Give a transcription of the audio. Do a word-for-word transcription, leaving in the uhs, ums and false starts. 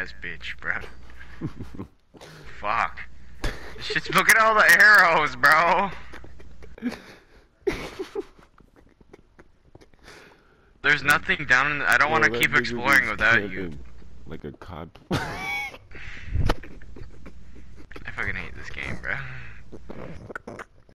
ass bitch, bro. Fuck. This shit's look at all the arrows, bro. There's nothing down in the, I don't want to keep exploring without you. Like a cod. I fucking hate this game, bro.